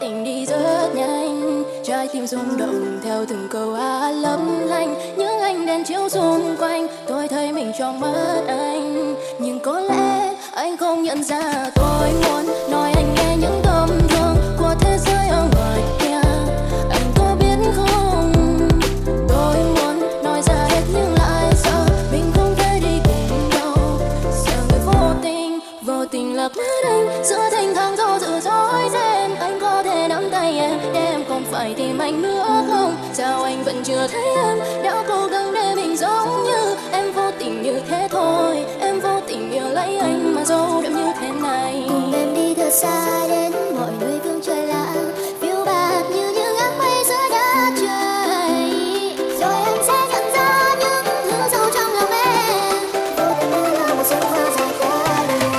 tình đi rất nhanh, trái tim rung động theo từng câu hát lấp lánh. Những ánh đèn chiếu xung quanh, tôi thấy mình trong mắt anh, nhưng có lẽ anh không nhận ra. Tôi muốn nói anh nghe những tâm thương của thế giới ở ngoài kia, anh có biết không? Tôi muốn nói ra hết nhưng lại sợ mình không thể đi cùng nhau. Sợ người vô tình lạc mất anh giữa thanh thang gió dữ dối ren. Anh có thể nắm tay em để em không phải tìm anh nữa không? Sao anh vẫn chưa thấy em đã cố gắng để mình giống như em? Vô tình như thế thôi, em vô tình yêu lấy anh mà dấu đậm như thế này. Cùng em đi thật xa đến mọi nơi phương trời lạ, phiêu bạt như những áng mây giữa đất trời. Rồi anh sẽ nhận ra những thứ sâu trong lòng em, vô tình như là một giấc mơ dài quá lâu.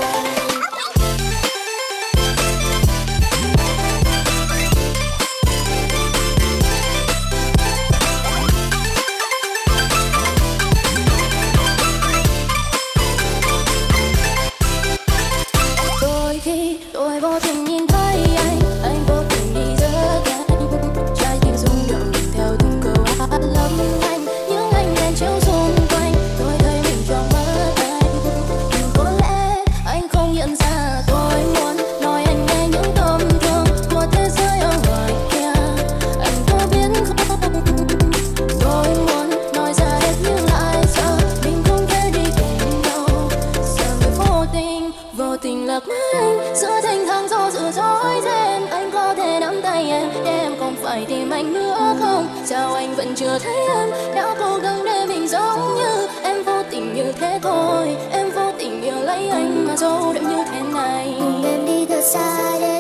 Đôi khi tôi vô tình nhìn thấy anh vô tình đi rất nhanh, trái tim rung động theo từng câu hát lấp lánh. Những ánh đèn chiếu xung quanh, tôi thấy mình trong mắt anh, nhưng có lẽ anh không nhận ra. Tôi muốn nói anh nghe những tâm thương của thế giới ở ngoài kia, anh có biết không? Tôi muốn nói ra hết nhưng lại sợ mình không thể đi cùng nhau. Sợ người vô tình lạc mất anh giữa thanh thang gió dữ dối ren. Anh có thể nắm tay em để em không phải tìm anh nữa không? Sao anh vẫn chưa thấy em đã cố gắng để mình giống như em? Vô tình như thế thôi, em vô tình yêu lấy anh mà dấu đậm như thế này. Cùng em đi thật xa đến